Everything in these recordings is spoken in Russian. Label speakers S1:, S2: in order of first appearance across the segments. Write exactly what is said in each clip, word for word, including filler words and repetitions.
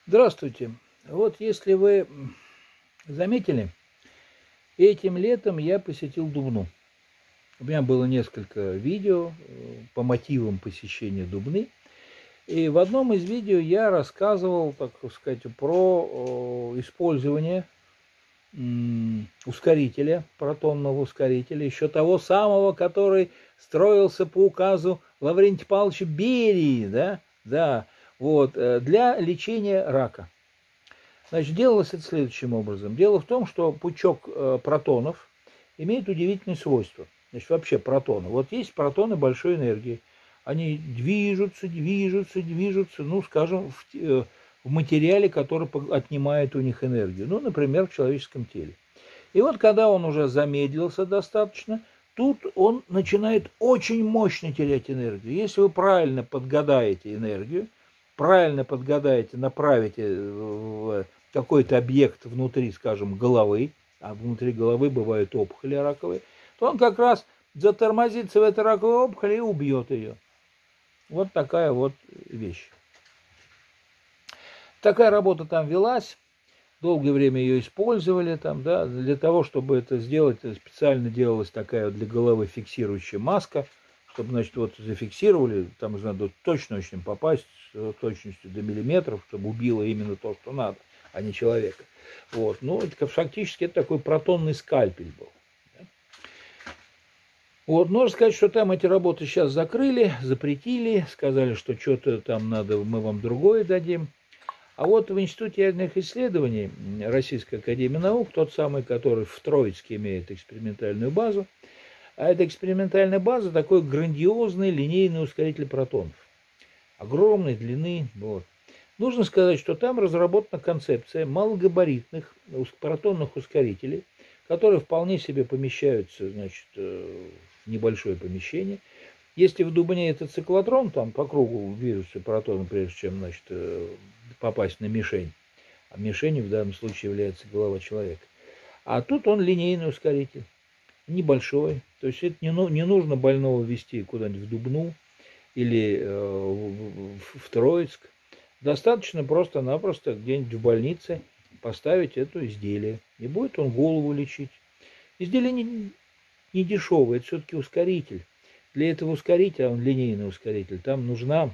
S1: Здравствуйте. Вот если вы заметили, этим летом я посетил Дубну. У меня было несколько видео э, по мотивам посещения Дубны. И в одном из видео я рассказывал, так сказать, про э, использование м, ускорителя, протонного ускорителя, еще того самого, который строился по указу Лаврентия Павловича Берии, да, да, вот, э, для лечения рака. Значит, делалось это следующим образом. Дело в том, что пучок э, протонов имеет удивительные свойства. Значит, вообще протоны. Вот есть протоны большой энергии. Они движутся, движутся, движутся, ну, скажем, в, э, в материале, который отнимает у них энергию. Ну, например, в человеческом теле. И вот когда он уже замедлился достаточно, тут он начинает очень мощно терять энергию. Если вы правильно подгадаете энергию, правильно подгадаете, направите в какой-то объект внутри, скажем, головы, а внутри головы бывают опухоли раковые, то он как раз затормозится в этой раковой опухоли и убьет ее. Вот такая вот вещь. Такая работа там велась. Долгое время ее использовали там, да, для того, чтобы это сделать, специально делалась такая вот для головы фиксирующая маска, чтобы, значит, вот зафиксировали, там надо точно очень попасть, с точностью до миллиметров, чтобы убило именно то, что надо, а не человека. Вот. Ну, это фактически это такой протонный скальпель был. Да. Вот, можно сказать, что там эти работы сейчас закрыли, запретили, сказали, что что-то там надо, мы вам другое дадим. А вот в Институте ядерных исследований Российской академии наук, тот самый, который в Троицке имеет экспериментальную базу, а эта экспериментальная база такой грандиозный линейный ускоритель протонов. Огромной длины. Вот. Нужно сказать, что там разработана концепция малогабаритных протонных ускорителей, которые вполне себе помещаются, значит, в небольшое помещение. Если в Дубне это циклотрон, там по кругу движутся протоны, прежде чем, значит, попасть на мишень, а мишенью в данном случае является голова человека. А тут он линейный ускоритель, небольшой, то есть это не, не нужно больного везти куда-нибудь в Дубну или э, в, в Троицк. Достаточно просто-напросто где-нибудь в больнице поставить это изделие, и будет он голову лечить. Изделие не, не дешевое, это все-таки ускоритель. Для этого ускорителя, он линейный ускоритель, там нужна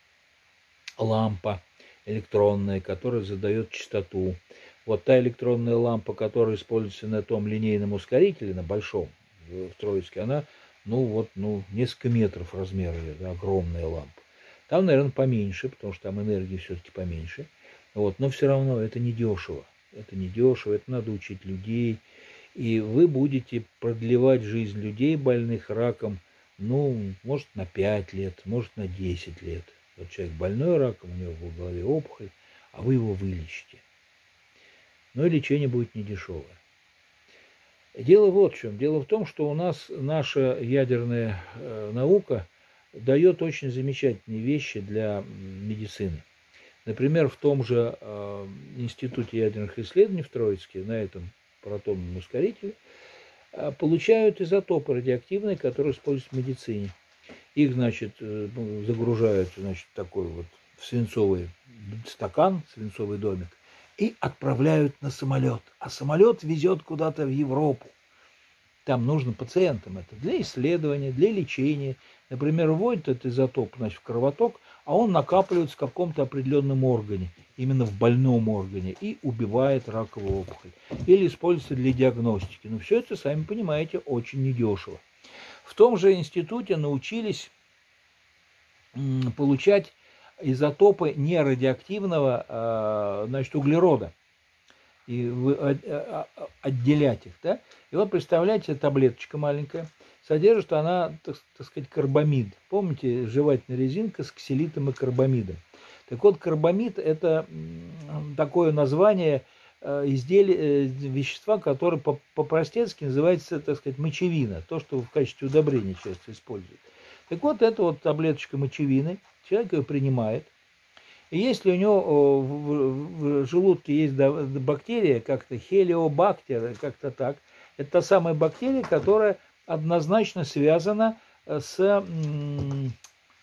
S1: лампа электронная, которая задает частоту. Вот та электронная лампа, которая используется на том линейном ускорителе, на большом, в Троицке, она, ну вот, ну, несколько метров размера, да, огромная лампа. Там, наверное, поменьше, потому что там энергии все-таки поменьше. Вот, но все равно это не дешево. Это не дешево, это надо учить людей. И вы будете продлевать жизнь людей, больных раком, ну, может, на пять лет, может, на десять лет. Вот человек больной раком, у него в голове опухоль, а вы его вылечите. Но и лечение будет недешевое. Дело вот в чем. Дело в том, что у нас наша ядерная э, наука дает очень замечательные вещи для медицины. Например, в том же э, Институте ядерных исследований в Троицке, на этом протонном ускорителе, э, получают изотопы радиоактивные, которые используются в медицине. Их, значит, загружают, значит, такой вот в свинцовый стакан, свинцовый домик, и отправляют на самолет. А самолет везет куда-то в Европу. Там нужно пациентам это для исследования, для лечения. Например, вводят этот изотоп, значит, в кровоток, а он накапливается в каком-то определенном органе, именно в больном органе, и убивает раковую опухоль. Или используется для диагностики. Но все это, сами понимаете, очень недешево. В том же институте научились получать изотопы нерадиоактивного, значит, углерода и отделять их. Да? И вот представляете, таблеточка маленькая, содержит она, так, так сказать, карбамид. Помните, жевательная резинка с ксилитом и карбамидом. Так вот, карбамид – это такое название изделия, вещества, которое по-простецки называется, так сказать, мочевина, то, что в качестве удобрения часто используют. Так вот, это вот таблеточка мочевины, человек ее принимает, и если у него в желудке есть бактерия, как-то хелиобактер, как-то так, это та самая бактерия, которая однозначно связана с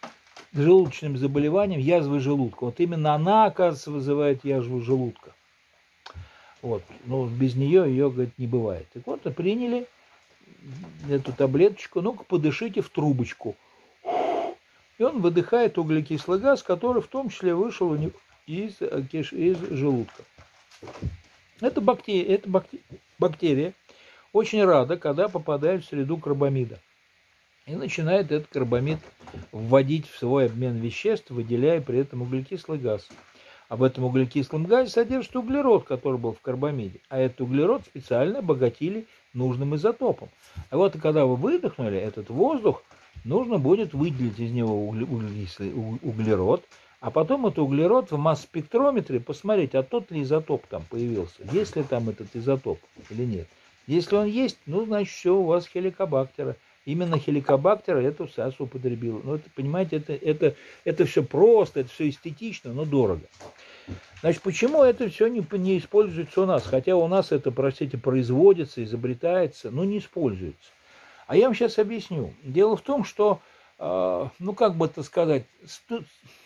S1: желудочным заболеванием, язвой желудка. Вот именно она, оказывается, вызывает язву желудка. Вот. Но без нее ее, говорит, не бывает. Так вот, приняли эту таблеточку, ну-ка подышите в трубочку. И он выдыхает углекислый газ, который в том числе вышел у него из, из желудка. Это бактерия, это бактерия, бактерия очень рада, когда попадает в среду карбамида. И начинает этот карбамид вводить в свой обмен веществ, выделяя при этом углекислый газ. А в этом углекислом газе содержится углерод, который был в карбамиде. А этот углерод специально обогатили нужным изотопом. А вот когда вы выдохнули этот воздух, нужно будет выделить из него углекислый углерод, а потом этот углерод в масс-спектрометре посмотреть, а тот ли изотоп там появился, есть ли там этот изотоп или нет. Если он есть, ну, значит, все, у вас хеликобактера. Именно хеликобактера эту САС употребила. Ну, это, понимаете, это, это, это все просто, это все эстетично, но дорого. Значит, почему это все не, не используется у нас? Хотя у нас это, простите, производится, изобретается, но не используется. А я вам сейчас объясню. Дело в том, что, э, ну, как бы это сказать, сто,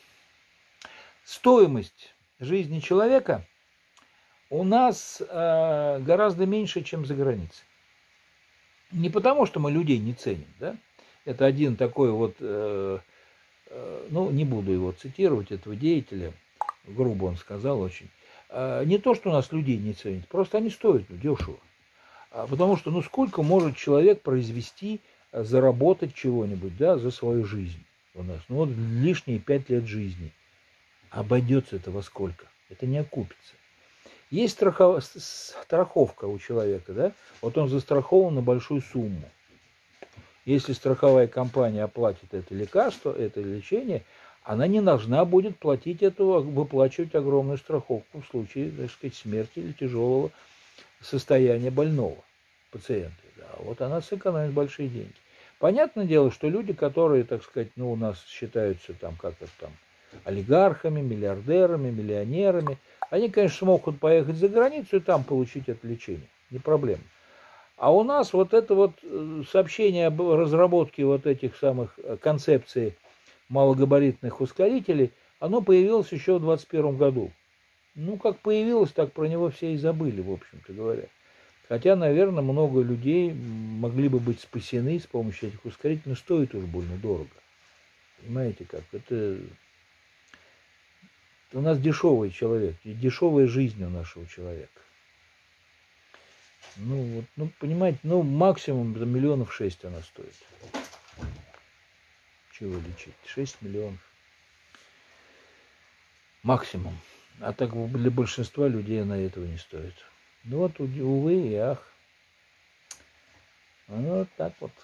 S1: стоимость жизни человека у нас э, гораздо меньше, чем за границей. Не потому, что мы людей не ценим, да? Это один такой вот, э, э, ну, не буду его цитировать, этого деятеля, грубо он сказал очень. Э, не то, что у нас людей не ценят, просто они стоят дешево. А потому что, ну, сколько может человек произвести, заработать чего-нибудь, да, за свою жизнь у нас? Ну, вот лишние пять лет жизни. Обойдется это во сколько? Это не окупится. Есть страхов... страховка у человека, да? Вот он застрахован на большую сумму. Если страховая компания оплатит это лекарство, это лечение, она не должна будет платить эту, выплачивать огромную страховку в случае, так сказать, смерти или тяжелого состояния больного пациента. Да? Вот она сэкономит большие деньги. Понятное дело, что люди, которые, так сказать, ну, у нас считаются там, как это там, олигархами, миллиардерами, миллионерами, они, конечно, смогут поехать за границу и там получить это лечение. Не проблема. А у нас вот это вот сообщение об разработке вот этих самых концепций малогабаритных ускорителей, оно появилось еще в двадцать первом году. Ну, как появилось, так про него все и забыли, в общем-то говоря. Хотя, наверное, много людей могли бы быть спасены с помощью этих ускорителей, но стоит уж больно дорого. Понимаете как? Это... У нас дешевый человек, и дешевая жизнь у нашего человека. Ну, вот, ну, понимаете, ну, максимум за миллионов шесть она стоит. Чего лечить? Шесть миллионов. Максимум. А так для большинства людей она этого не стоит. Ну вот, увы и ах. Ну, вот так вот.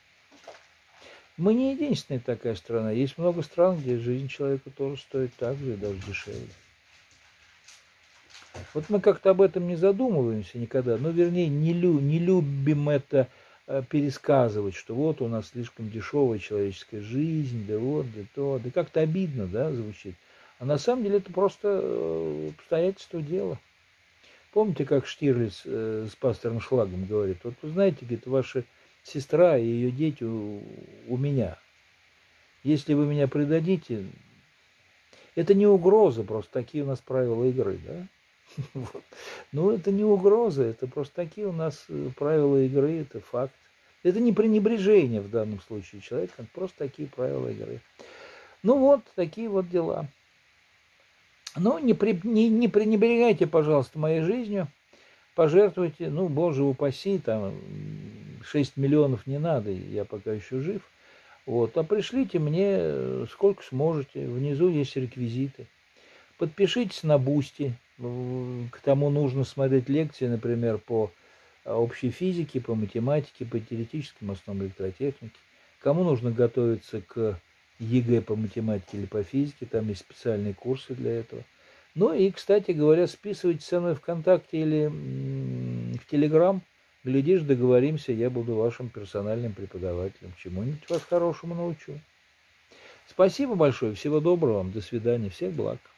S1: Мы не единственная такая страна. Есть много стран, где жизнь человека тоже стоит так же и даже дешевле. Вот мы как-то об этом не задумываемся никогда. Ну, вернее, не, лю, не любим это э, пересказывать, что вот у нас слишком дешевая человеческая жизнь, да вот, да то. Да как-то обидно, да, звучит. А на самом деле это просто э, обстоятельство дела. Помните, как Штирлиц э, с пастором Шлагом говорит? Вот вы знаете, говорит, ваша сестра и ее дети у, у меня. Если вы меня предадите, это не угроза, просто такие у нас правила игры, да? Вот. Ну, это не угроза, это просто такие у нас правила игры, это факт. Это не пренебрежение в данном случае человека, это просто такие правила игры. Ну вот, такие вот дела. Ну, не, при, не, не пренебрегайте, пожалуйста, моей жизнью, пожертвуйте, ну, боже упаси, там, шесть миллионов не надо, я пока еще жив. Вот, а пришлите мне сколько сможете, внизу есть реквизиты. Подпишитесь на Бусти, к тому нужно смотреть лекции, например, по общей физике, по математике, по теоретическим основам электротехники. Кому нужно готовиться к ЕГЭ по математике или по физике, там есть специальные курсы для этого. Ну и, кстати говоря, списывайтесь со мной ВКонтакте или в Телеграм. Глядишь, договоримся, я буду вашим персональным преподавателем. Чему-нибудь вас хорошему научу. Спасибо большое, всего доброго вам, до свидания, всех благ.